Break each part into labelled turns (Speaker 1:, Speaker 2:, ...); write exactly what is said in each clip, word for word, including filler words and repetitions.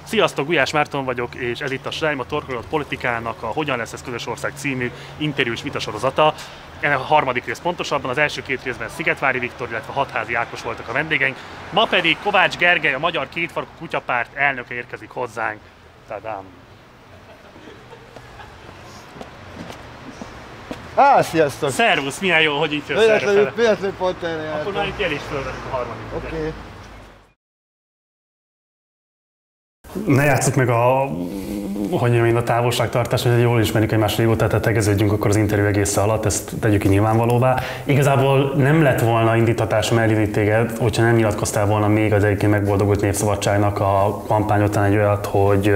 Speaker 1: Sziasztok, Gulyás Márton vagyok, és ez itt a Srájma Torkolat Politikának a Hogyan lesz ez közös ország című interjús vitasorozata. Ennek a harmadik rész pontosabban, az első két részben Szigetvári Viktor, illetve Hatházi Ákos voltak a vendégeink. Ma pedig Kovács Gergely, a Magyar Kétfarkú Kutyapárt elnöke érkezik hozzánk. Tadám!
Speaker 2: Á, sziasztok!
Speaker 1: Szervusz, milyen jó, hogy itt jössz errefele.
Speaker 2: Véletlenül pont erre jártam.
Speaker 1: Akkor már itt el is fölvettük a harmadik.
Speaker 2: Oké. Okay.
Speaker 3: Ne játsszuk meg a, hogy mondjam, a távolságtartás, hogy jól ismerjük egymást régóta, tehát tegeződjünk akkor az interjú egész alatt, ezt tegyük ki nyilvánvalóvá. Igazából nem lett volna indítatásom elhívni téged, hogyha nem nyilatkoztál volna még az egyébként megboldogult Népszabadságnak a kampány után egy olyat, hogy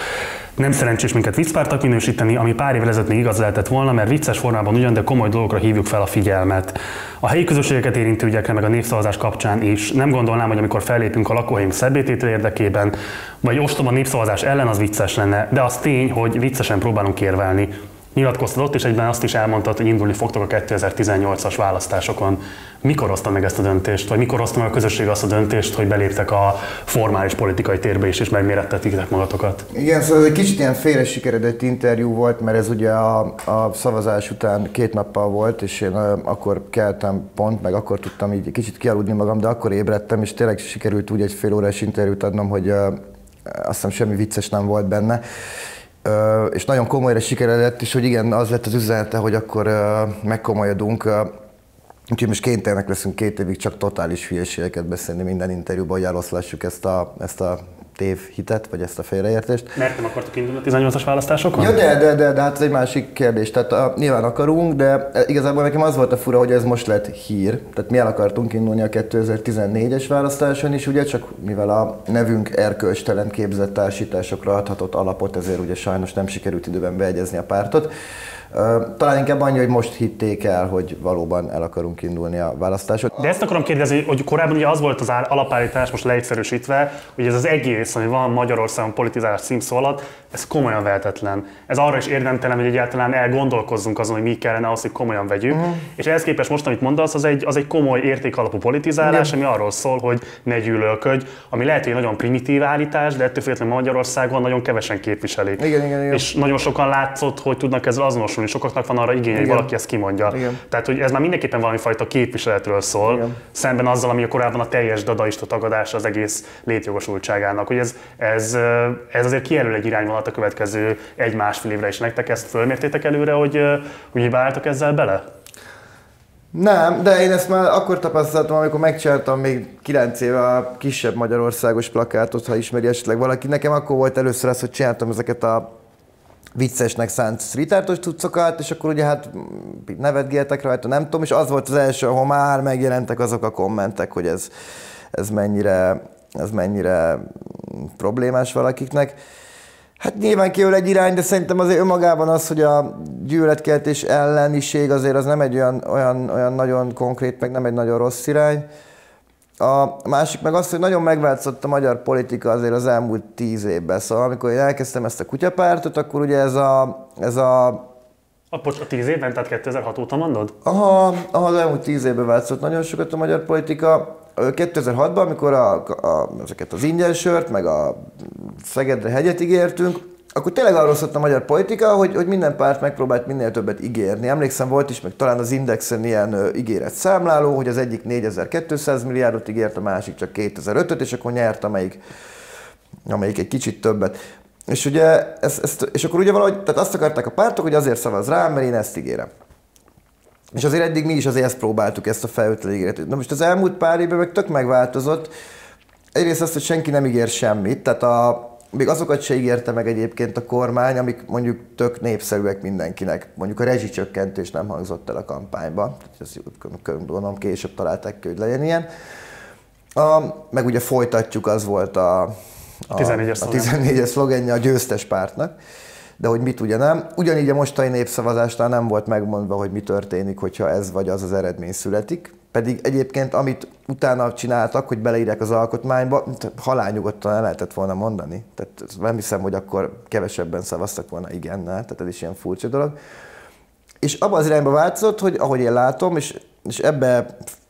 Speaker 3: nem szerencsés minket viccpártnak minősíteni, ami pár évvel ezelőtt még igaz lehetett volna, mert vicces formában ugyan, de komoly dolgokra hívjuk fel a figyelmet. A helyi közösségeket érintő ügyekre, meg a népszavazás kapcsán is nem gondolnám, hogy amikor fellépünk a lakóhelyünk szebbététel érdekében, vagy ostoba népszavazás ellen, az vicces lenne, de az tény, hogy viccesen próbálunk érvelni. Nyilatkoztad ott, és egyben azt is elmondtad, hogy indulni fogtok a kétezer-tizennyolcas választásokon. Mikor hozta meg ezt a döntést, vagy mikor hozta meg a közösség azt a döntést, hogy beléptek a formális politikai térbe is, és megmérettetek magatokat?
Speaker 2: Igen, szóval ez egy kicsit ilyen félre sikeredett interjú volt, mert ez ugye a, a szavazás után két nappal volt, és én akkor keltem pont, meg akkor tudtam így kicsit kialudni magam, de akkor ébredtem, és tényleg sikerült úgy egy fél órás interjút adnom, hogy uh, azt hiszem semmi vicces nem volt benne. Uh, és nagyon komolyra sikeredett, és hogy igen, az lett az üzenete, hogy akkor uh, megkomolyodunk. Uh, úgyhogy most kénytelenek leszünk két évig csak totális hülyeségeket beszélni minden interjúban, hogy eloszlassuk ezt a, ezt a tévhitet, vagy ezt a félreértést.
Speaker 3: Mert nem akartok indulni a tizennyolcas választásokon?
Speaker 2: Ja, de, de, de, de hát ez egy másik kérdés. Tehát a, nyilván akarunk, de igazából nekem az volt a fura, hogy ez most lett hír. Tehát mi el akartunk indulni a kétezer-tizennégyes választáson is, ugye, csak mivel a nevünk erkölcstelen képzett társításokra adhatott alapot, ezért ugye sajnos nem sikerült időben beegyezni a pártot. Talán inkább annyi, hogy most hitték el, hogy valóban el akarunk indulni a választáson.
Speaker 3: De ezt akarom kérdezni, hogy korábban ugye az volt az alapállítás, most leegyszerűsítve, hogy ez az egész, ami van Magyarországon politizálás címszó alatt, ez komolyan vehetetlen. Ez arra is érdemtelen, hogy egyáltalán elgondolkozzunk azon, hogy mi kellene ahhoz, hogy komolyan vegyük. Uh-huh. És ehhez képest most, amit mondasz, az egy, az egy komoly értékalapú politizálás, igen, ami arról szól, hogy ne gyűlölködj, ami lehet, hogy nagyon primitív állítás, de ettől függetlenül Magyarországon nagyon kevesen képviselik.
Speaker 2: Igen, igen, igen.
Speaker 3: És nagyon sokan látszott, hogy tudnak ezzel azonosulni, sokaknak van arra igény, hogy valaki ezt kimondja.
Speaker 2: Igen.
Speaker 3: Tehát, hogy ez már mindenképpen valami fajta képviseletről szól, igen, szemben azzal, ami korábban a teljes dadaista tagadása az egész létjogosultságának. Hogy ez, ez, ez azért kijelöl egy irányvonalat a következő egy-másfél évre is. Nektek ezt fölmértétek előre, hogy úgy hibáltak ezzel bele?
Speaker 2: Nem, de én ezt már akkor tapasztaltam, amikor megcsináltam még kilenc éve a kisebb magyarországos plakátot, ha ismeri esetleg valaki. Nekem akkor volt először az, hogy csináltam ezeket a viccesnek szánt street-artos cuccokat, és akkor ugye hát nevetgéltek rajta, nem tudom, és az volt az első, ahol már megjelentek azok a kommentek, hogy ez, ez, mennyire, ez mennyire problémás valakiknek. Hát nyilván kijöl egy irány, de szerintem azért önmagában az, hogy a gyűlöletkeltés elleniség azért az nem egy olyan, olyan, olyan nagyon konkrét, meg nem egy nagyon rossz irány. A másik meg az, hogy nagyon megváltozott a magyar politika azért az elmúlt tíz évben. Szóval amikor én elkezdtem ezt a kutyapártot, akkor ugye ez a... Ez a,
Speaker 3: a, a tíz évben, tehát kétezer-hat óta mondod?
Speaker 2: Aha, aha, az elmúlt tíz évben változott nagyon sokat a magyar politika. kétezer-hatban, amikor a, a, ezeket az ingyen sört, meg a Szegedre hegyet ígértünk, akkor tényleg arról szólt a magyar politika, hogy, hogy minden párt megpróbált minél többet ígérni. Emlékszem, volt is meg talán az Indexen ilyen uh, ígéret számláló, hogy az egyik négyezer-kétszáz milliárdot ígért, a másik csak kétezer-ötöt, és akkor nyert, amelyik, amelyik egy kicsit többet. És, ugye, ezt, ezt, és akkor ugye valahogy, tehát azt akarták a pártok, hogy azért szavaz rám, mert én ezt ígérem. És azért eddig mi is azért ezt próbáltuk, ezt a felvételi ígéretet. Na most az elmúlt pár évben meg tök megváltozott. Egyrészt azt, hogy senki nem ígér semmit, tehát a, még azokat se ígérte meg egyébként a kormány, amik mondjuk tök népszerűek mindenkinek. Mondjuk a rezsicsökkentés nem hangzott el a kampányba, ezt gondolom később találták ki, hogy legyen ilyen. A, meg ugye folytatjuk, az volt a, a,
Speaker 3: a tizennégyes
Speaker 2: szlogenje a győztes pártnak. De hogy mit ugye nem. Ugyanígy a mostani népszavazásnál nem volt megmondva, hogy mi történik, hogyha ez vagy az az eredmény születik. Pedig egyébként, amit utána csináltak, hogy beleírják az alkotmányba, halálnyugodtan el lehetett volna mondani. Tehát nem hiszem, hogy akkor kevesebben szavaztak volna igennel, tehát ez is ilyen furcsa dolog. És abban az irányba változott, hogy ahogy én látom, és, és ebbe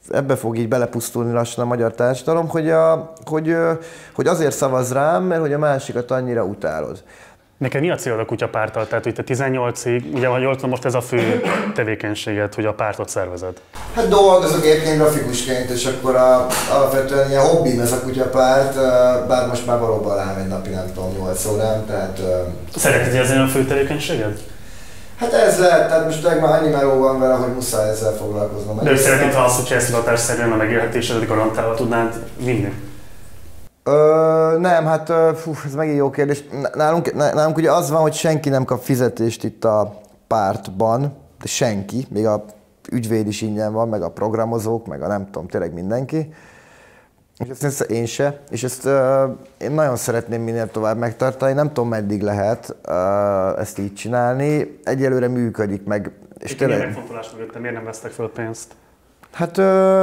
Speaker 2: ebbe fog így belepusztulni lassan a magyar társadalom, hogy, a, hogy, hogy azért szavaz rám, mert hogy a másikat annyira utálod.
Speaker 3: Neked mi a célod a kutyapárttal? Tehát, hogy te tizennyolcig, ugye jól tudom, most ez a fő tevékenységed, hogy a pártot szervezed.
Speaker 2: Hát dolgozok egyébként grafikusként, és akkor a, alapvetően ilyen hobbim ez a kutyapárt, bár most már valóban rámegy napi nem tudom nyolc órán, tehát...
Speaker 3: Szereted, hogy ez a fő tevékenységed?
Speaker 2: Hát ez lehet, tehát most tényleg már annyi meló van vele, hogy muszáj ezzel foglalkoznom.
Speaker 3: De szeretnéd, ha azt, hogyha ezt hivatásszerűen a megélhetésedet garantálva tudnád vinni?
Speaker 2: Ö, nem, hát fú, ez megint jó kérdés. Nálunk, nálunk ugye az van, hogy senki nem kap fizetést itt a pártban, de senki, még a ügyvéd is ingyen van, meg a programozók, meg a nem tudom, tényleg mindenki. És ezt én se, és ezt uh, én nagyon szeretném minél tovább megtartani, nem tudom meddig lehet uh, ezt így csinálni, egyelőre működik meg.
Speaker 3: És tényleg... Milyen megfontolás mögötte, miért nem vesztek föl pénzt?
Speaker 2: Hát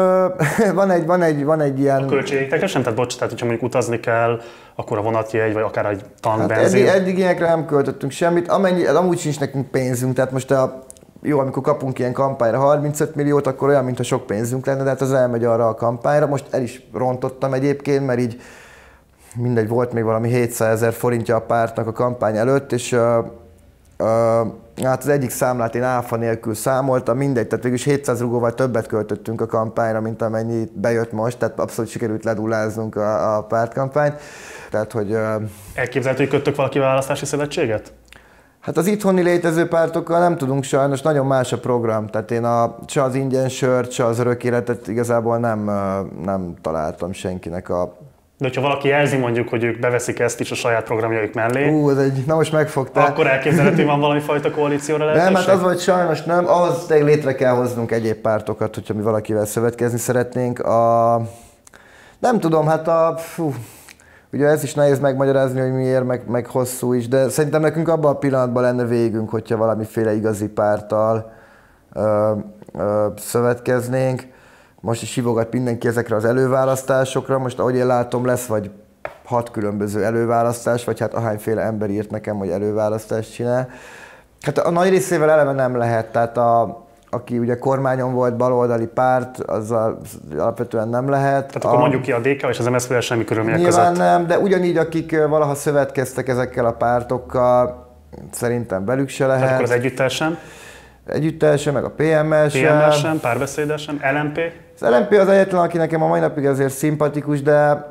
Speaker 2: uh, van, egy, van, egy, van egy ilyen...
Speaker 3: A költségekre sem? Tehát bocs, tehát hogyha mondjuk utazni kell, akkor a vonatjegy, vagy akár egy tank,
Speaker 2: hát
Speaker 3: benzin?
Speaker 2: Eddig, eddig ilyenekre nem költöttünk semmit, amennyi, amúgy sincs nekünk pénzünk, tehát most a jó, amikor kapunk ilyen kampányra harmincöt milliót, akkor olyan, mintha sok pénzünk lenne, de hát az elmegy arra a kampányra. Most el is rontottam egyébként, mert így mindegy, volt még valami hétszázezer forintja a pártnak a kampány előtt, és uh, uh, hát az egyik számlát én áfa nélkül számoltam, mindegy, tehát végülis hétszáz rugóval többet költöttünk a kampányra, mint amennyi bejött most, tehát abszolút sikerült ledulláznunk a, a pártkampányt. Tehát, hogy... Uh,
Speaker 3: Elképzelhető, hogy köttök valaki választási szövetséget?
Speaker 2: Hát az itthoni létező pártokkal nem tudunk sajnos, nagyon más a program. Tehát én a, se az ingyen sört, se az örök életet igazából nem, nem találtam senkinek a...
Speaker 3: De hogyha valaki jelzi mondjuk, hogy ők beveszik ezt is a saját programjaik mellé,
Speaker 2: Ú, ez egy, na most megfogtál.
Speaker 3: Akkor elképzelhető, hogy van valami fajta koalícióra lehetőség?
Speaker 2: Nem, hát az vagy sajnos nem, ahhoz létre kell hoznunk egyéb pártokat, hogyha mi valakivel szövetkezni szeretnénk. A, nem tudom, hát a... Fú, ugye ez is nehéz megmagyarázni, hogy miért, meg, meg hosszú is, de szerintem nekünk abban a pillanatban lenne végünk, hogyha valamiféle igazi párttal ö, ö, szövetkeznénk. Most is hívogat mindenki ezekre az előválasztásokra, most ahogy én látom lesz vagy hat különböző előválasztás, vagy hát ahányféle ember írt nekem, hogy előválasztást csinál. Hát a nagy részével eleve nem lehet, tehát a, aki ugye kormányon volt, baloldali párt, azzal alapvetően nem lehet.
Speaker 3: Tehát akkor a, mondjuk ki a dé ká és az em es zé pé semmi körülmények
Speaker 2: nyilván
Speaker 3: között.
Speaker 2: nem, de ugyanígy akik valaha szövetkeztek ezekkel a pártokkal, szerintem velük se lehet.
Speaker 3: Tehát akkor az együttel sem?
Speaker 2: Együttel sem, meg a pé em el sem.
Speaker 3: pé em el sem, párbeszéddel sem, el em pé?
Speaker 2: Az el em pé az egyetlen, aki nekem a mai napig azért szimpatikus, de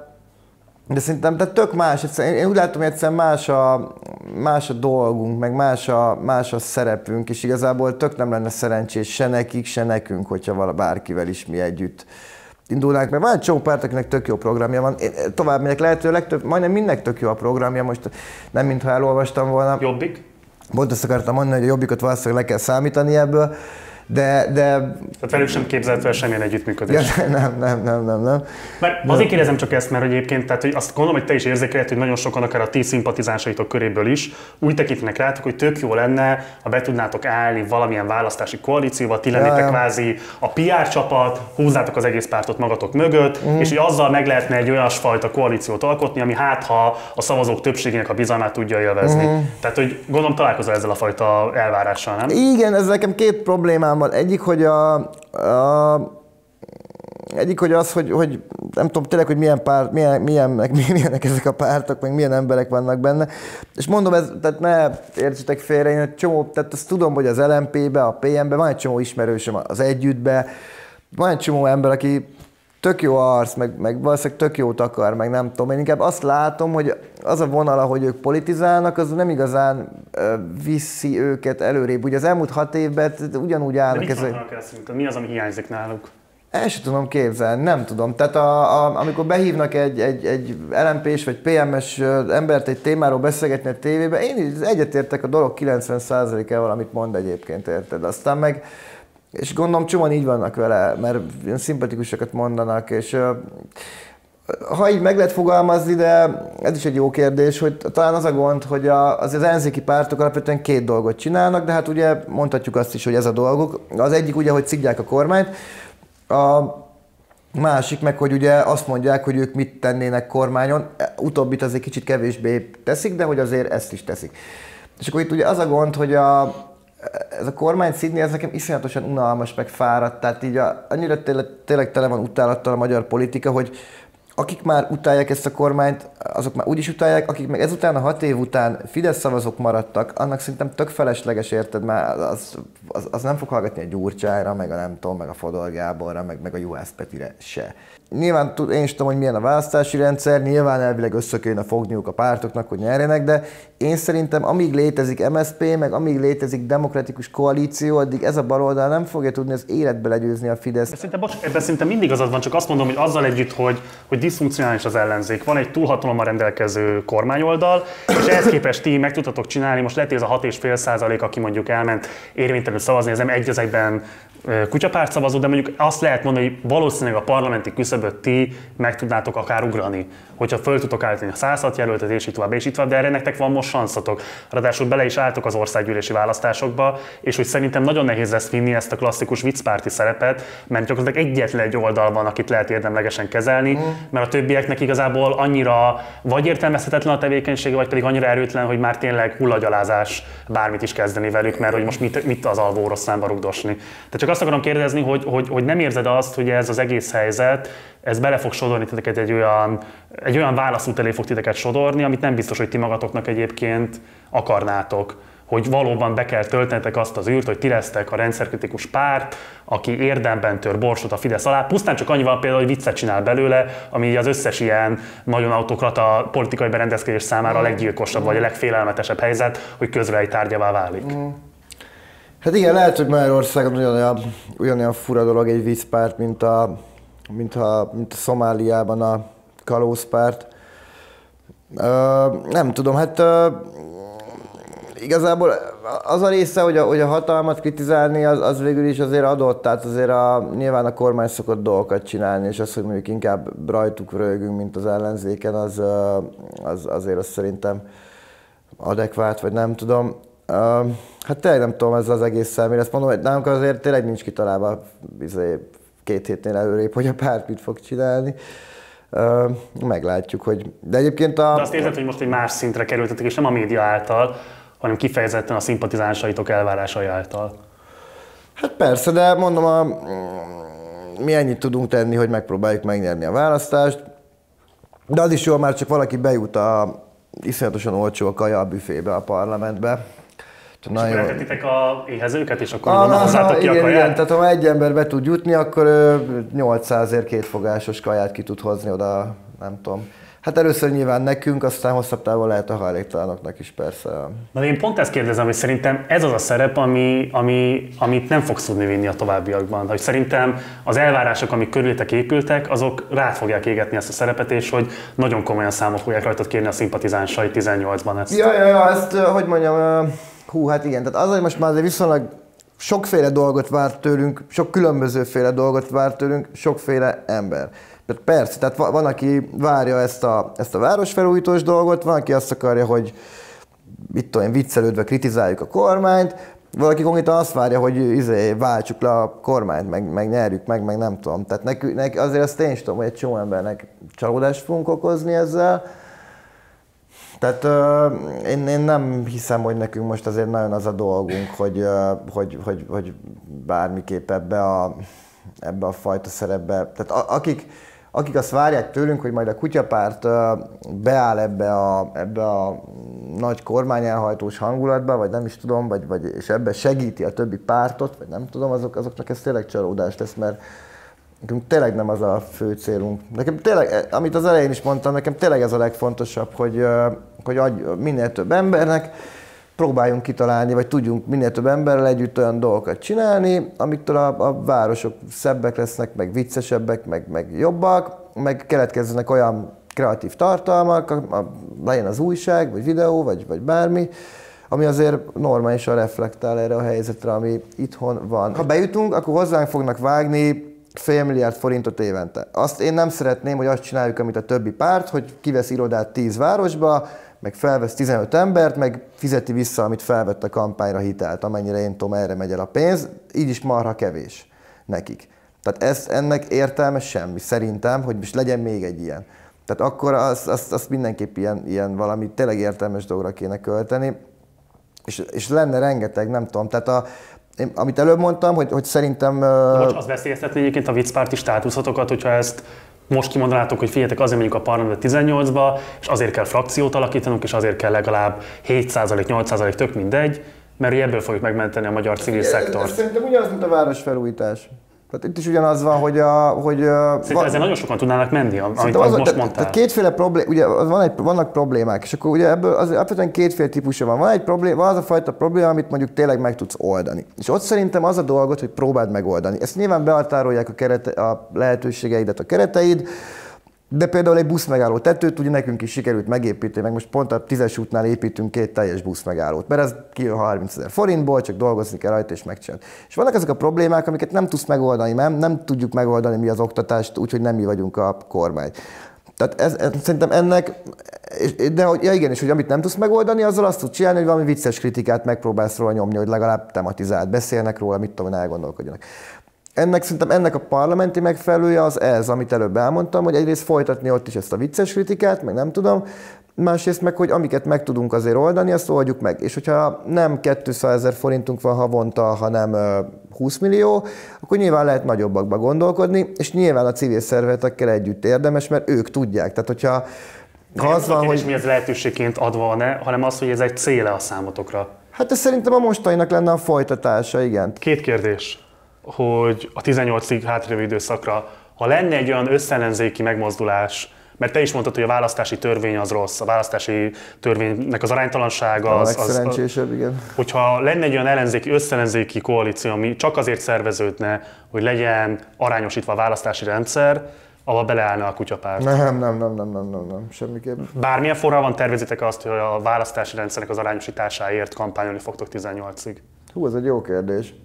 Speaker 2: De szerintem de tök más, én úgy látom, hogy egyszerűen más a, más a dolgunk, meg más a, más a szerepünk, és igazából tök nem lenne szerencsés se nekik, se nekünk, hogyha vala bárkivel is mi együtt indulnánk, mert van egy csomó párt, akinek tök jó programja van. Én tovább megyek, lehető legtöbb, majdnem mindenki tök jó a programja, most nem mintha elolvastam volna.
Speaker 3: Jobbik?
Speaker 2: Pont azt akartam mondani, hogy a Jobbikot valószínűleg le kell számítani ebből. De, de...
Speaker 3: Tehát velük sem képzelt el semmilyen együttműködés.
Speaker 2: Ja, nem, nem, nem, nem, nem.
Speaker 3: Mert azért kérdezem csak ezt, mert egyébként, tehát, hogy azt gondolom, hogy te is érzékeled, hogy nagyon sokan, akár a ti szimpatizánsaitok köréből is úgy tekintenek rátok, hogy tök jó lenne, ha be tudnátok állni valamilyen választási koalícióba, ti lennétek ja, kvázi a pé er csapat, húzzátok az egész pártot magatok mögött, uh-huh. és hogy azzal meg lehetne egy olyasfajta koalíciót alkotni, ami hát ha a szavazók többségének a bizalmát tudja élvezni. Uh-huh. Tehát, hogy gondolom találkozol ezzel a fajta elvárással, nem?
Speaker 2: Igen, ez nekem két problémám. Egyik, hogy a, a egyik, hogy az, hogy, hogy nem tudom tényleg, hogy milyen pár, milyen, milyen, milyenek ezek a pártok, meg milyen emberek vannak benne. És mondom, ez, tehát ne értsetek félre, én egy csomó, tehát azt tudom, hogy az el em pé-be, a pé em-be van egy csomó ismerősöm, az Együttbe, van egy csomó ember, aki tök jó arc, meg, meg valószínűleg tök jót akar, meg nem tudom. Én inkább azt látom, hogy az a vonal, ahogy ők politizálnak, az nem igazán uh, viszi őket előrébb. Ugye az elmúlt hat évben ugyanúgy állnak.
Speaker 3: De mit mondanak el szerinted? Mi az, ami hiányzik náluk?
Speaker 2: El sem tudom képzelni, nem tudom. Tehát a, a, amikor behívnak egy, egy, egy el em pés vagy pé em es embert egy témáról beszélgetni a tévében, én egyetértek a dolog kilencven százalékával, amit mond egyébként, érted? Aztán meg és gondolom csomóan így vannak vele, mert ilyen szimpatikusokat mondanak, és ha így meg lehet fogalmazni, de ez is egy jó kérdés, hogy talán az a gond, hogy a, az, az ellenzéki pártok alapvetően két dolgot csinálnak, de hát ugye mondhatjuk azt is, hogy ez a dolguk. Az egyik ugye, hogy szidják a kormányt, a másik meg, hogy ugye azt mondják, hogy ők mit tennének kormányon, utóbbit azért kicsit kevésbé teszik, de hogy azért ezt is teszik. És akkor itt ugye az a gond, hogy a ez a kormány szidni, ez nekem iszonyatosan unalmas, meg fáradt, tehát így a, annyira tényleg, tényleg tele van utálattal a magyar politika, hogy akik már utálják ezt a kormányt, azok már úgy is utálják, akik meg ezután a hat év után Fidesz szavazók maradtak, annak szerintem tök felesleges, érted, már az, az, az nem fog hallgatni a Gyurcsányra, meg a nem tudom, meg a Fodor Gáborra, meg, meg a Juhász Petire se. Nyilván én is tudom, hogy milyen a választási rendszer, nyilván elvileg össze kéne fogniuk a pártoknak, hogy nyerjenek, de én szerintem amíg létezik em es zé pé, meg amíg létezik demokratikus koalíció, addig ez a baloldal nem fogja tudni az életbe legyőzni a Fidesz.
Speaker 3: Szerintem, bocs, ebben szerintem mindig az van, csak azt mondom, hogy azzal együtt, hogy, hogy diszfunkcionális az ellenzék. Van egy túlhatalommal rendelkező kormányoldal, és ehhez képest ti meg tudtatok csinálni, most lehet, hogy ez a hat egész öt százalék, aki mondjuk elment érvénytelenül szavazni, ez nem egy az egyben kutyapárt szavazó, de mondjuk azt lehet mondani, hogy valószínűleg a parlamenti küszöböt ti meg tudnátok akár ugrani, hogyha föl tudtok állítani a száz hat jelöltet, és így tovább, és így tovább, de erre nektek van most sanszotok. Ráadásul bele is álltok az országgyűlési választásokba, és hogy szerintem nagyon nehéz lesz vinni ezt a klasszikus viccpárti szerepet, mert gyakorlatilag egyetlen egy oldal van, akit lehet érdemlegesen kezelni, mm. mert a többieknek igazából annyira vagy értelmezhetetlen a tevékenysége, vagy pedig annyira erőtlen, hogy már tényleg hullagyalázás bármit is kezdeni velük, mert hogy most mit, mit az alvó oroszlánba rugdosni. Tehát csak azt akarom kérdezni, hogy, hogy, hogy nem érzed azt, hogy ez az egész helyzet, ez bele fog sodorni titeket egy olyan, egy olyan válaszút elé fog titeket sodorni, amit nem biztos, hogy ti magatoknak egyébként akarnátok. Hogy valóban be kell töltenetek azt az űrt, hogy ti lesztek a rendszerkritikus párt, aki érdemben tör borsot a Fidesz alá. Pusztán csak annyival például, hogy viccet csinál belőle, ami az összes ilyen nagyon autokrata politikai berendezkedés számára a leggyilkosabb vagy a legfélelmetesebb helyzet, hogy közrei tárgyává válik. Mm.
Speaker 2: Hát igen, lehet, hogy Magyarországon ugyanolyan, ugyanolyan fura dolog egy viccpárt, mint a, mint a, mint a Szomáliában a kalózpárt. Uh, nem tudom, hát uh, igazából az a része, hogy a, hogy a hatalmat kritizálni, az, az végül is azért adott, tehát azért a, nyilván a kormány szokott dolgokat csinálni, és az, hogy mondjuk inkább rajtuk röhögünk, mint az ellenzéken, az, az azért az szerintem adekvát, vagy nem tudom. Uh, hát tényleg nem tudom, ez az egész személy, ezt mondom, hogy nálunk azért tényleg nincs kitalálva két hétnél előrébb, hogy a párt mit fog csinálni. Uh, meglátjuk, hogy... De egyébként a...
Speaker 3: De azt érzed, hogy most egy más szintre kerültetek, és nem a média által, hanem kifejezetten a szimpatizásaitok elvárásai által.
Speaker 2: Hát persze, de mondom, a, mi ennyit tudunk tenni, hogy megpróbáljuk megnyerni a választást, de az is jó, már csak valaki bejut a iszonyatosan olcsó a kaja a büfébe a parlamentbe.
Speaker 3: És akkor eltettitek a éhezőket, és akkor
Speaker 2: ah,
Speaker 3: hozzátok ki a kaját?
Speaker 2: Igen, tehát ha egy ember be tud jutni, akkor nyolcszázért kétfogásos kaját ki tud hozni oda, nem tudom. Hát először nyilván nekünk, aztán hosszabb távon lehet a hajléktalanoknak is persze.
Speaker 3: Na én pont ezt kérdezem, hogy szerintem ez az a szerep, ami, ami, amit nem fogsz tudni vinni a továbbiakban. Hogy szerintem az elvárások, amik körülöttek épültek, azok rád fogják égetni ezt a szerepet, és hogy nagyon komolyan számot fogják rajtad kérni a szimpatizánsai tizennyolcban ezt.
Speaker 2: Ja, ja, ja, ezt, hogy mondjam, hú, hát igen, tehát az, hogy most már azért viszonylag sokféle dolgot vár tőlünk, sok különbözőféle dolgot vár tőlünk, sokféle ember. Tehát persze, tehát van, aki várja ezt a, ezt a városfelújítós dolgot, van, aki azt akarja, hogy mit tudom én, viccelődve kritizáljuk a kormányt, valaki konkrétan azt várja, hogy izé, váltsuk le a kormányt, meg, meg nyerjük meg, meg nem tudom. Tehát nekünk, nek, azért azt én is tudom, hogy egy csomó embernek csalódást fogunk okozni ezzel. Tehát uh, én, én nem hiszem, hogy nekünk most azért nagyon az a dolgunk, hogy, uh, hogy, hogy, hogy bármiképp ebbe a, ebbe a fajta szerepbe. Tehát a, akik, akik azt várják tőlünk, hogy majd a kutyapárt uh, beáll ebbe a, ebbe a nagy kormányelhajtós hangulatba, vagy nem is tudom, vagy, vagy, és ebbe segíti a többi pártot, vagy nem tudom, azok, azoknak ez tényleg csalódás lesz, mert nekünk tényleg nem az a fő célunk. Nekem tényleg, amit az elején is mondtam, nekem tényleg ez a legfontosabb, hogy, hogy minél több embernek próbáljunk kitalálni, vagy tudjunk minél több emberrel együtt olyan dolgokat csinálni, amiktől a, a városok szebbek lesznek, meg viccesebbek, meg, meg jobbak, meg keletkezzenek olyan kreatív tartalmak, a, a, legyen az újság, vagy videó, vagy, vagy bármi, ami azért normálisan reflektál erre a helyzetre, ami itthon van. Ha bejutunk, akkor hozzánk fognak vágni fél milliárd forintot évente. Azt én nem szeretném, hogy azt csináljuk, amit a többi párt, hogy kivesz irodát tíz városba, meg felvesz tizenöt embert, meg fizeti vissza, amit felvett a kampányra hitelt, amennyire én tudom, erre megy el a pénz, így is marha kevés nekik. Tehát ez, ennek értelme semmi, szerintem, hogy most legyen még egy ilyen. Tehát akkor azt az, az mindenképp ilyen, ilyen valami tényleg értelmes dologra kéne költeni. És, és lenne rengeteg, nem tudom, tehát a, én, amit előbb mondtam, hogy, hogy szerintem...
Speaker 3: Bocs, az veszélyeztetné egyébként a viccpárti státuszotokat, hogyha ezt most kimondanátok, hogy figyeljetek, azért megyünk a parlamentbe tizennyolcba, és azért kell frakciót alakítanunk, és azért kell legalább hét százalék, nyolc százalék, tök mindegy, mert ebből fogjuk megmenteni a magyar civil szektort.
Speaker 2: Ez szerintem ugyanaz, mint a városfelújítás. Tehát itt is ugyanaz van, hogy a... Hogy,
Speaker 3: Szerintem
Speaker 2: va-
Speaker 3: ezzel nagyon sokan tudnának menni, amit
Speaker 2: az,
Speaker 3: most
Speaker 2: tehát,
Speaker 3: mondtál.
Speaker 2: Tehát kétféle problém, ugye van egy, vannak problémák, és akkor ugye ebből az alapvetően kétféle típusa van. Van egy probléma, van az a fajta probléma, amit mondjuk tényleg meg tudsz oldani. És ott szerintem az a dolgot, hogy próbáld megoldani. Ezt nyilván behatárolják a, kerete, a lehetőségeidet, a kereteid, de például egy buszmegálló tetőt ugye nekünk is sikerült megépíteni, meg most pont a tízes útnál építünk két teljes buszmegállót, mert ez kijön harmincezer forintból, csak dolgozni kell rajta és megcsinálni. És vannak ezek a problémák, amiket nem tudsz megoldani, nem, nem tudjuk megoldani mi az oktatást, úgyhogy nem mi vagyunk a kormány. Tehát ez, ez, szerintem ennek, de hogy, ja igen, és hogy amit nem tudsz megoldani, azzal azt tudsz csinálni, hogy valami vicces kritikát megpróbálsz róla nyomni, hogy legalább tematizált, beszélnek róla, mit tudom, hogy elgondolkodjanak. Ennek szerintem ennek a parlamenti megfelelője az ez, amit előbb elmondtam, hogy egyrészt folytatni ott is ezt a vicces kritikát, meg nem tudom, másrészt meg, hogy amiket meg tudunk azért oldani, azt oldjuk meg. És hogyha nem kétszázezer forintunk van havonta, hanem húsz millió, akkor nyilván lehet nagyobbakba gondolkodni, és nyilván a civil szervezetekkel együtt érdemes, mert ők tudják. Tehát, hogyha
Speaker 3: ha az van, hogy mi ez lehetőségként adva van-e, hanem az, hogy ez egy céle a számotokra.
Speaker 2: Hát ez szerintem a mostaninak lenne a folytatása, igen.
Speaker 3: Két kérdés, hogy a tizennyolcig hátralévő időszakra, ha lenne egy olyan összellenzéki megmozdulás, mert te is mondtad, hogy a választási törvény az rossz, a választási törvénynek az aránytalansága az...
Speaker 2: A legszerencsésebb, igen.
Speaker 3: Hogyha lenne egy olyan ellenzéki, összellenzéki koalíció, ami csak azért szerveződne, hogy legyen arányosítva a választási rendszer, ahol beleállna a kutyapárt.
Speaker 2: Nem, nem, nem, nem, nem, nem, nem, semmiképp.
Speaker 3: Bármilyen forralban tervezitek azt, hogy a választási rendszernek az arányosításáért kampányolni fogtok tizennyolcig?
Speaker 2: Hú, ez egy jó kérdés.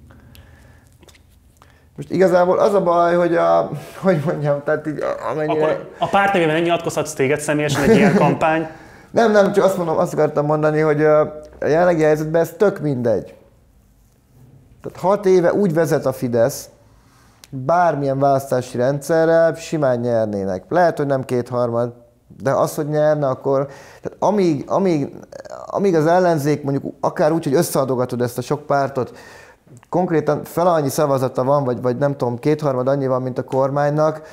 Speaker 2: Most igazából az a baj, hogy a, hogy mondjam, tehát így amennyire...
Speaker 3: Akkor a párt nevében nem nyilatkozhatsz téged személyesen egy ilyen kampány?
Speaker 2: Nem, nem, csak azt mondom, azt akartam mondani, hogy a jelenlegi helyzetben ez tök mindegy. Tehát hat éve úgy vezet a Fidesz, bármilyen választási rendszerrel simán nyernének. Lehet, hogy nem kétharmad, de az, hogy nyerne, akkor... Tehát amíg, amíg, amíg az ellenzék mondjuk akár úgy, hogy összeadogatod ezt a sok pártot, konkrétan fel annyi szavazata van, vagy, vagy nem tudom, kétharmad annyi van, mint a kormánynak,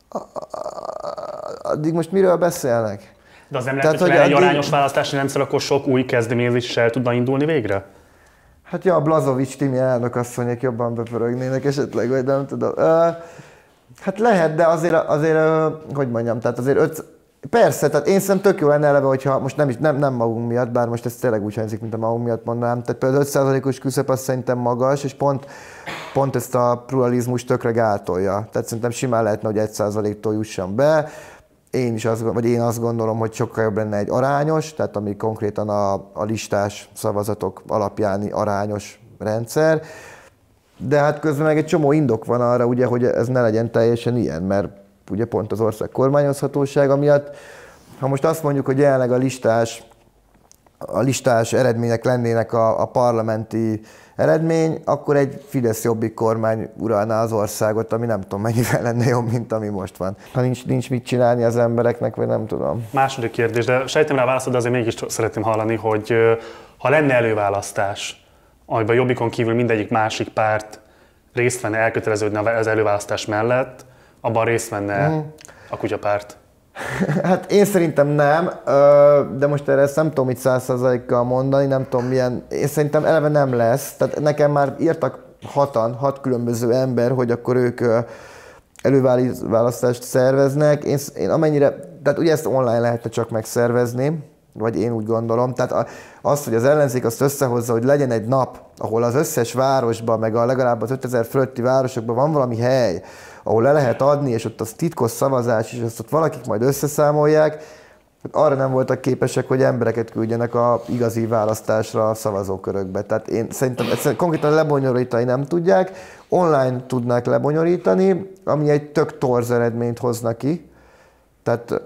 Speaker 2: addig most miről beszélnek?
Speaker 3: De az nem lehet, hogy addig... egy arányos választási rendszer, akkor sok új kezdeményezés is el tudna indulni végre?
Speaker 2: Hát ja, a Blazovics Timi elnök asszonyék jobban bepörögnének esetleg, vagy nem tudom. Hát lehet, de azért, azért hogy mondjam, tehát azért öt... Persze, tehát én szerintem tök jó lenne eleve, hogyha most nem, is, nem, nem magunk miatt, bár most ez tényleg úgy hangzik, mint a magunk miatt mondanám, tehát például öt százalékos küszöb az szerintem magas, és pont, pont ezt a pluralizmus tökre gátolja. Tehát szerintem simán lehetne, hogy egy százaléktól jusson be. Én is azt, vagy én azt gondolom, hogy sokkal jobb lenne egy arányos, tehát ami konkrétan a, a listás szavazatok alapjáni arányos rendszer. De hát közben meg egy csomó indok van arra, ugye, hogy ez ne legyen teljesen ilyen, mert ugye pont az ország kormányozhatósága miatt. Ha most azt mondjuk, hogy jelenleg a listás, a listás eredmények lennének a, a parlamenti eredmény, akkor egy Fidesz-Jobbik kormány uralná az országot, ami nem tudom mennyivel lenne jobb, mint ami most van. Ha nincs, nincs mit csinálni az embereknek, vagy nem tudom.
Speaker 3: Második kérdés, de sejtem rá válaszod, de azért mégis szeretném hallani, hogy ha lenne előválasztás, amiben Jobbikon kívül mindegyik másik párt részt venne, elköteleződne az előválasztás mellett, abban részt venne mm. a kutyapárt?
Speaker 2: Hát én szerintem nem, de most erre ezt nem tudom itt száz százalékkal mondani, nem tudom milyen, én szerintem eleve nem lesz. Tehát nekem már írtak hatan, hat különböző ember, hogy akkor ők előválasztást szerveznek. Én, én amennyire, tehát ugye ezt online lehetne csak megszervezni, vagy én úgy gondolom. Tehát az, hogy az ellenzék azt összehozza, hogy legyen egy nap, ahol az összes városban, meg a legalább az ötezer fölötti városokban van valami hely, ahol le lehet adni, és ott az titkos szavazás, és azt ott valakik majd összeszámolják, arra nem voltak képesek, hogy embereket küldjenek a igazi választásra a szavazókörökbe. Tehát én szerintem ezt konkrétan lebonyolítani nem tudják, online tudnák lebonyolítani, ami egy tök torz eredményt hozna ki. Tehát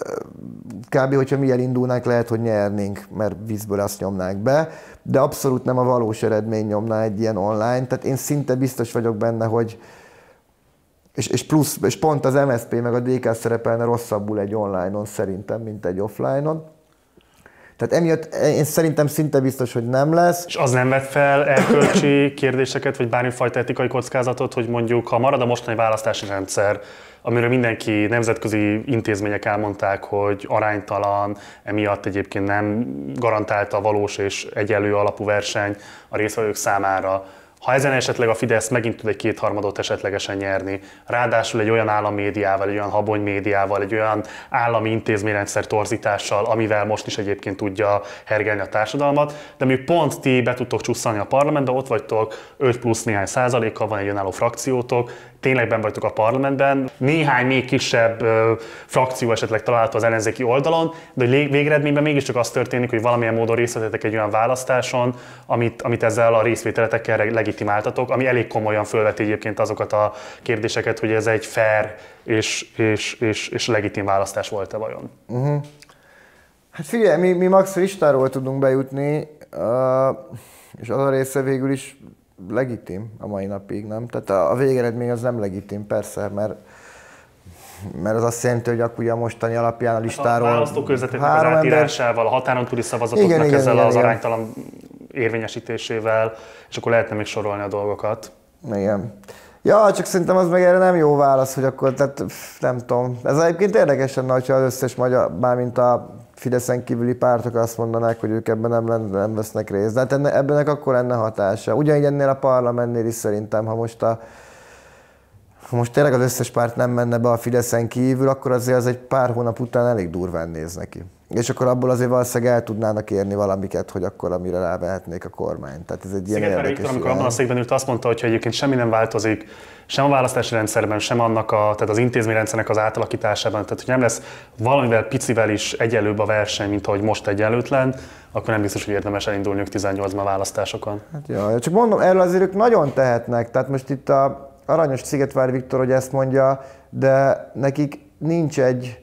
Speaker 2: kb. Hogyha mi elindulnánk, lehet, hogy nyernénk, mert vízből azt nyomnák be, de abszolút nem a valós eredmény nyomná egy ilyen online. Tehát én szinte biztos vagyok benne, hogy És, és, plusz, és pont az em es zé pé meg a dé ká szerepelne rosszabbul egy online-on szerintem, mint egy offline-on. Tehát emiatt én szerintem szinte biztos, hogy nem lesz.
Speaker 3: És az nem vett fel erkölcsi kérdéseket, vagy bármifajta etikai kockázatot, hogy mondjuk, ha marad a mostani választási rendszer, amiről mindenki, nemzetközi intézmények elmondták, hogy aránytalan, emiatt egyébként nem garantálta a valós és egyenlő alapú verseny a résztvevők számára. Ha ezen esetleg a Fidesz megint tud egy kétharmadot esetlegesen nyerni, ráadásul egy olyan állammédiával, egy olyan habony médiával, egy olyan állami intézményrendszer torzítással, amivel most is egyébként tudja hergelni a társadalmat, de még pont ti be tudtok csusszani a parlamentbe, ott vagytok öt plusz néhány százalékkal, van egy önálló frakciótok, tényleg benn vagytok a parlamentben, néhány még kisebb ö, frakció esetleg található az ellenzéki oldalon, de hogy végeredményben mégiscsak az történik, hogy valamilyen módon részt vettetek egy olyan választáson, amit, amit ezzel a részvételetekkel legitimáltatok, ami elég komolyan fölveti egyébként azokat a kérdéseket, hogy ez egy fair és, és, és, és legitim választás volt-e vajon?
Speaker 2: Uh-huh. Hát figyelj, mi, mi max listáról tudunk bejutni, uh, és az a része végül is legitim a mai napig, nem? Tehát a, a végeredmény az nem legitim, persze, mert, mert az azt jelenti, hogy akkor a mostani alapján a listáról...
Speaker 3: Hát a választókörzeteknek az átírásával, a határon túli szavazatoknak igen, igen, ezzel igen, az igen. aránytalan érvényesítésével, és akkor lehetne még sorolni a dolgokat.
Speaker 2: Igen. Ja, csak szerintem az meg erre nem jó válasz, hogy akkor, tehát nem tudom. Ez egyébként érdekes lenne, hogyha az összes magyar, mármint a Fideszen kívüli pártok azt mondanák, hogy ők ebben nem, nem vesznek részt. De hát enne, ebbenek akkor lenne hatása. Ugyanígy ennél a parlamentnél is szerintem, ha most, a, ha most tényleg az összes párt nem menne be a Fideszen kívül, akkor azért az egy pár hónap után elég durván néz neki. És akkor abból azért valószínűleg el tudnának érni valamiket, hogy akkor amire rávehetnék a kormányt. Tehát ez egy ilyen
Speaker 3: érdekes Viktor, amikor abban a székben ült, azt mondta, hogy egyébként semmi nem változik, sem a választási rendszerben, sem annak a, tehát az intézményrendszernek az átalakításában, tehát hogy nem lesz valamivel picivel is egyenlőbb a verseny, mint ahogy most egyenlőtlen, akkor nem biztos, hogy érdemes elindulniuk tizennyolcban választásokon. Hát
Speaker 2: ja, csak mondom, erről azért ők nagyon tehetnek, tehát most itt a aranyos Szigetvári Viktor, hogy ezt mondja, de nekik nincs egy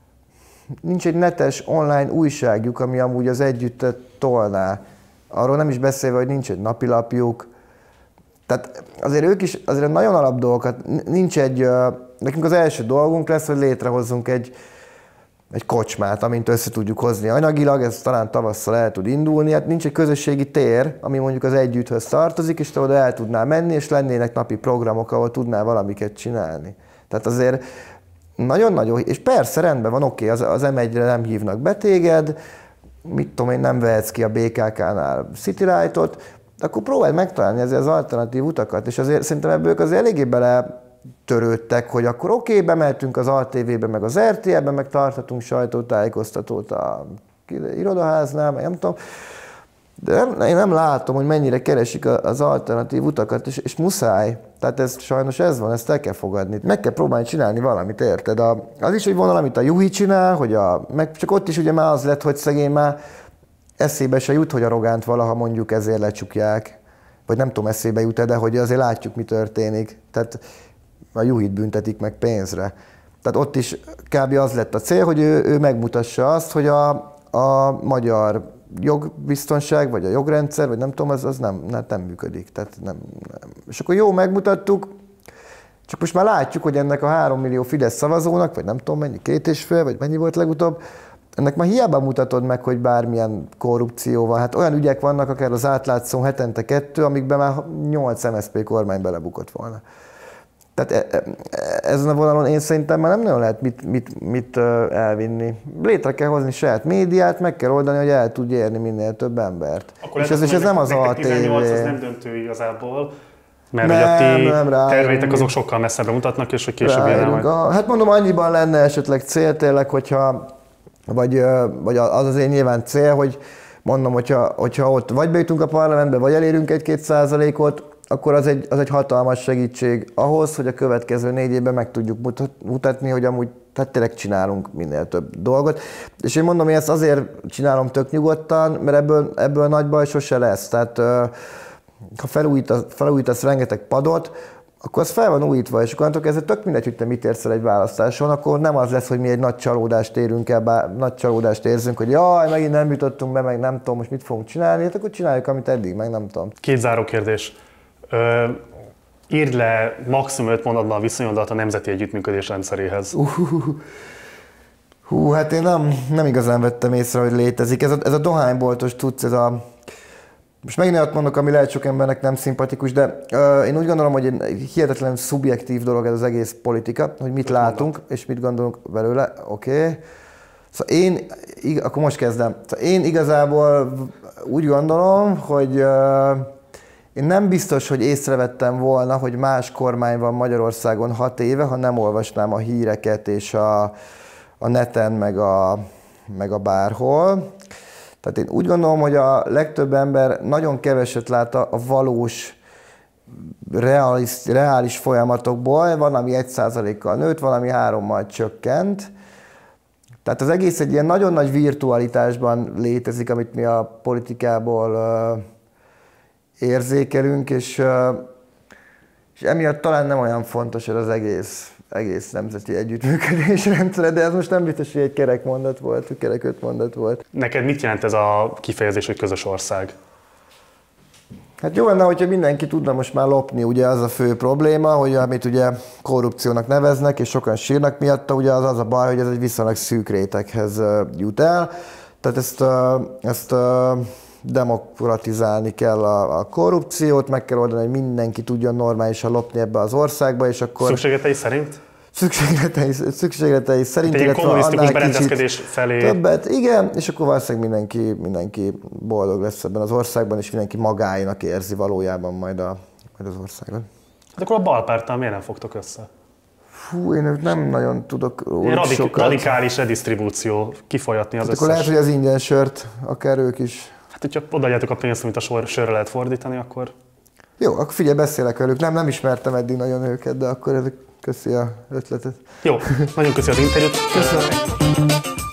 Speaker 2: Nincs egy netes online újságjuk, ami amúgy az együttet tolná. Arról nem is beszélve, hogy nincs egy napilapjuk. Tehát azért ők is azért nagyon alap dolgokat, nincs egy, nekünk az első dolgunk lesz, hogy létrehozzunk egy, egy kocsmát, amint össze tudjuk hozni anyagilag, ez talán tavasszal el tud indulni. Hát nincs egy közösségi tér, ami mondjuk az együtthöz tartozik, és te oda el tudnál menni, és lennének napi programok, ahol tudnál valamiket csinálni. Tehát azért nagyon-nagyon, és persze rendben van, oké, az, az em egyre nem hívnak be téged, mit tudom én, nem vehetsz ki a bé ká ká-nál City Light-ot, akkor próbálj megtalálni ezért az alternatív utakat, és azért szerintem ebből azért eléggé bele törődtek, hogy akkor oké, okay, bemeltünk az á té vé-be, meg az er té el-be, meg tartatunk sajtótájékoztatót a irodaháznál, meg nem tudom, de nem, én nem látom, hogy mennyire keresik az alternatív utakat, és, és muszáj. Tehát ez, sajnos ez van, ezt el kell fogadni. Meg kell próbálni csinálni valamit, érted? A, az is, hogy van valamit a Juhi csinál, hogy a, meg csak ott is ugye már az lett, hogy szegény már eszébe se jut, hogy a Rogánt valaha mondjuk ezért lecsukják. Vagy nem tudom, eszébe jut-e, de hogy azért látjuk, mi történik. Tehát a Juhit büntetik meg pénzre. Tehát ott is kb. Az lett a cél, hogy ő, ő megmutassa azt, hogy a, a magyar jogbiztonság, vagy a jogrendszer, vagy nem tudom, az, az nem, nem működik. Tehát nem, nem. És akkor jó, megmutattuk, csak most már látjuk, hogy ennek a három millió Fidesz szavazónak, vagy nem tudom mennyi, két és fél, vagy mennyi volt legutóbb, ennek már hiába mutatod meg, hogy bármilyen korrupció van. Hát olyan ügyek vannak, akár az átlátszó hetente kettő, amikben már nyolc em es zé pé kormány belebukott volna. Tehát ezen a vonalon én szerintem már nem nagyon lehet mit, mit, mit elvinni. Létre kell hozni saját médiát, meg kell oldani, hogy el tudj érni minél több embert.
Speaker 3: Akkor
Speaker 2: és ez, és ez nem az á té vé.
Speaker 3: tizennyolc az nem döntő igazából, mert nem, a ti nem, terveitek azok sokkal messzebbre mutatnak, és hogy később jön majd.
Speaker 2: Hát mondom, annyiban lenne esetleg cél tényleg, hogyha, vagy, vagy az az én nyilván cél, hogy mondom, hogyha, hogyha ott vagy bejutunk a parlamentbe, vagy elérünk egy-két százalékot, akkor az egy, az egy hatalmas segítség ahhoz, hogy a következő négy évben meg tudjuk mutatni, hogy amúgy tehát tényleg csinálunk minél több dolgot. És én mondom, hogy ezt azért csinálom tök nyugodtan, mert ebből, ebből nagy baj sose lesz. Tehát ha felújítasz, felújítasz rengeteg padot, akkor az fel van újítva, és akkor ez tök mindegy, hogy te mit érsz el egy választáson, akkor nem az lesz, hogy mi egy nagy csalódást érünk el, bár, nagy csalódást érzünk, hogy jaj, megint nem jutottunk be, meg nem tudom, most mit fogunk csinálni, hát akkor csináljuk, amit eddig, meg nem tudom.
Speaker 3: Két záró kérdés. Ö, írd le maximum öt mondatban a viszonyodat a nemzeti együttműködés rendszeréhez. Uh,
Speaker 2: Hú, hát én nem, nem igazán vettem észre, hogy létezik. Ez a, ez a dohányboltos tudsz, ez a... Most megint olyat mondok, ami lehet sok embernek nem szimpatikus, de uh, én úgy gondolom, hogy egy hihetetlen szubjektív dolog ez az egész politika, hogy mit látunk, és mit gondolunk belőle. Oké. Okay. Szóval én, ig- akkor most kezdem. Szóval én igazából úgy gondolom, hogy uh, én nem biztos, hogy észrevettem volna, hogy más kormány van Magyarországon hat éve, ha nem olvasnám a híreket és a, a neten, meg a, meg a bárhol. Tehát én úgy gondolom, hogy a legtöbb ember nagyon keveset lát a, a valós, reális, reális folyamatokból, van, ami egy százalékkal nőtt, valami hárommal csökkent. Tehát az egész egy ilyen nagyon nagy virtualitásban létezik, amit mi a politikából uh, érzékelünk, és, uh, és emiatt talán nem olyan fontos ez az egész, egész nemzeti együttműködés rendszere, de ez most nem biztos, hogy egy kerek mondat volt, egy kerek öt mondat volt.
Speaker 3: Neked mit jelent ez a kifejezés, hogy közös ország?
Speaker 2: Hát jó lenne, hogyha mindenki tudna most már lopni, ugye az a fő probléma, hogy amit ugye korrupciónak neveznek, és sokan sírnak miatta, ugye az az a baj, hogy ez egy viszonylag szűk réteghez jut el. Tehát ezt, ezt demokratizálni kell a, a korrupciót, meg kell oldani, hogy mindenki tudjon normálisan lopni ebbe az országba, és akkor...
Speaker 3: Szükségletei szerint?
Speaker 2: Szükségletei, szükségletei szerint,
Speaker 3: egy kommunisztikus berendezkedés felé.
Speaker 2: Többet, igen, és akkor valószínűleg mindenki, mindenki boldog lesz ebben az országban, és mindenki magáinak érzi valójában majd, a, majd az országot.
Speaker 3: Hát akkor a balpárttal miért nem fogtok össze?
Speaker 2: Fú, én nem nagyon tudok róla
Speaker 3: radik-
Speaker 2: sokat.
Speaker 3: Radikális redistribúció, kifolyatni az
Speaker 2: hát
Speaker 3: összes.
Speaker 2: Akkor lehet, hogy az ingyen sört, akár ők is.
Speaker 3: Hát, hogyha odaadjátok a pénzt, amit a sor, sörre lehet fordítani, akkor...
Speaker 2: Jó, akkor figyelj, beszélek velük. Nem, nem ismertem eddig nagyon őket, de akkor ezek köszi a ötletet.
Speaker 3: Jó, nagyon köszi az interjút.
Speaker 2: Köszönöm.